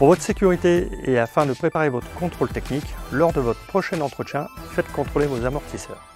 Pour votre sécurité et afin de préparer votre contrôle technique, lors de votre prochain entretien, faites contrôler vos amortisseurs.